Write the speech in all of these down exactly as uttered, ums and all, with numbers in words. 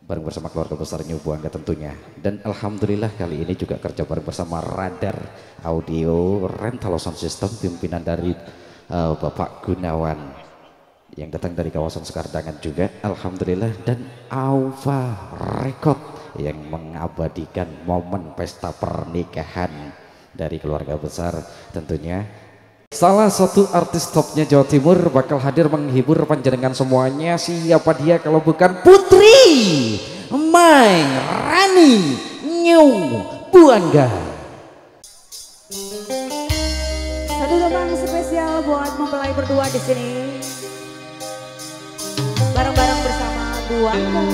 bareng bersama keluarga besar New Buangga tentunya. Dan alhamdulillah kali ini juga kerja bareng bersama Radar Audio Rental Sound System, pimpinan dari uh, Bapak Gunawan yang datang dari kawasan Sekardangan juga, alhamdulillah. Dan Aufa Record yang mengabadikan momen pesta pernikahan dari keluarga besar tentunya. Salah satu artis topnya Jawa Timur bakal hadir menghibur panjenengan semuanya. Siapa dia kalau bukan Putri Mairani New Buangga. Satu tembang spesial buat mempelai berdua di sini. Bareng-bareng bersama Buangga.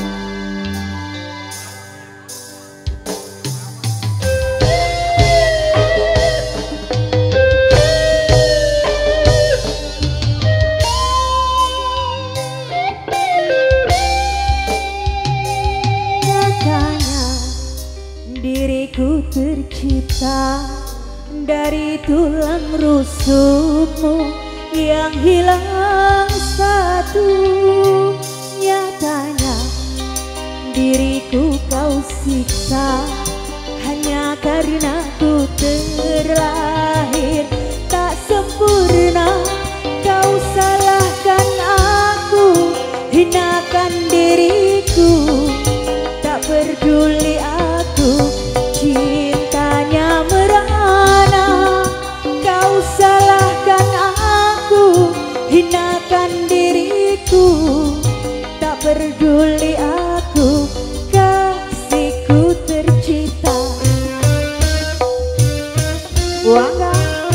Diriku tercipta dari tulang rusukmu yang hilang satu. Nyatanya diriku kau siksa hanya karena ku terlahir tak sempurna. Kau salahkan aku, hinakan diriku, tak peduli aku cintanya merana. Kau salahkan aku, hinakan diriku, tak peduli aku, kasihku tercipta. Buangga.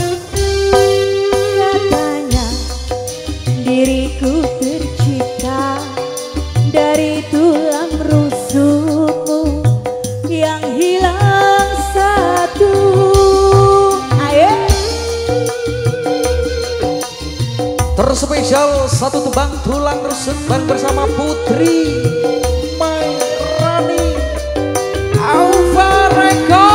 Katanya diriku tercipta dari tulang rusukmu yang hilang satu. Ayo. Terspesial satu tembang tulang rusuk bareng bersama Putri Mairani Aufa Record.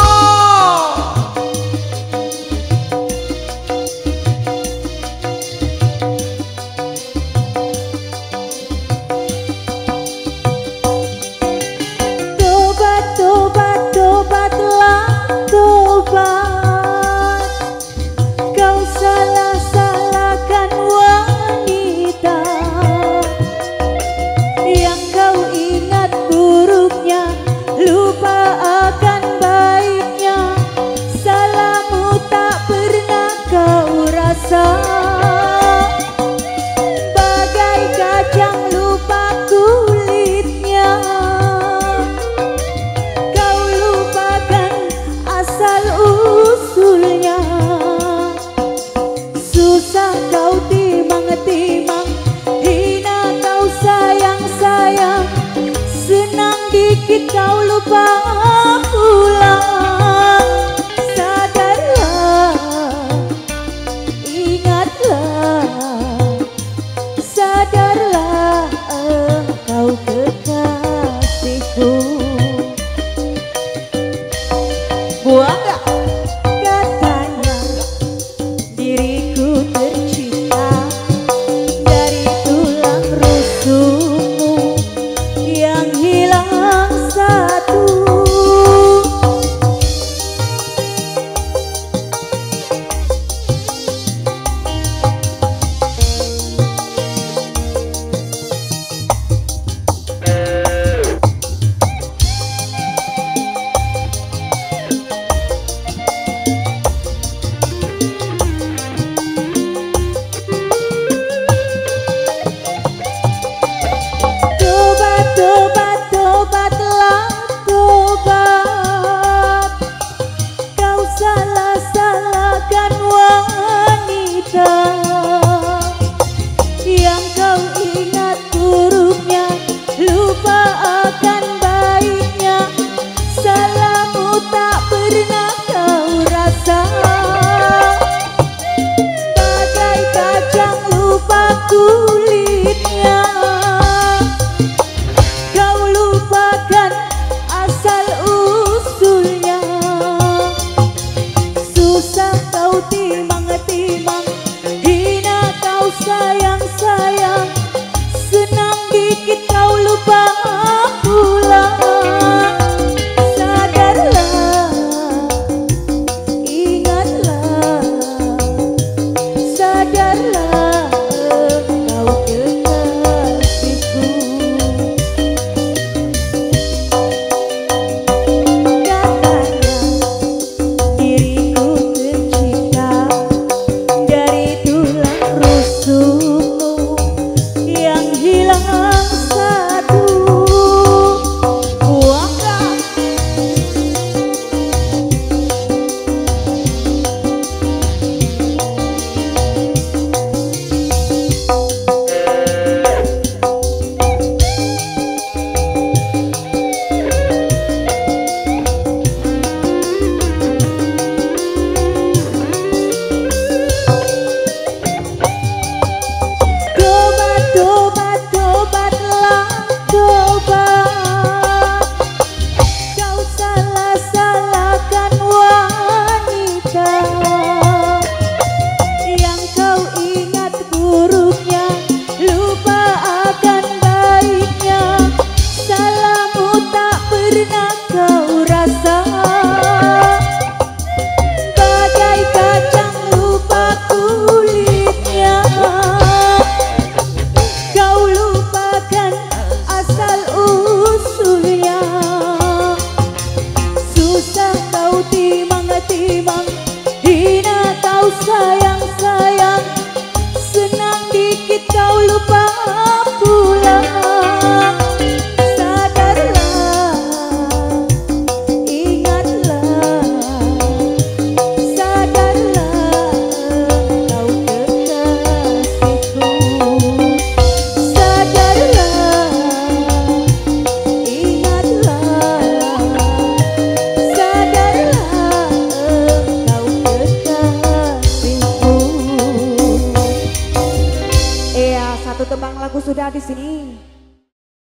Bagai kacang lupa kulitnya, kau lupakan asal usulnya. Susah kau timang-timang, hina kau sayang-sayang, senang dikit kau lupa pulang. Sadarlah engkau kekasihku. Buangga. Katanya diriku tercipta dari tulang rusukmu yang hilang satu. Kulitnya kau lupakan satu tembang lagu sudah di sini.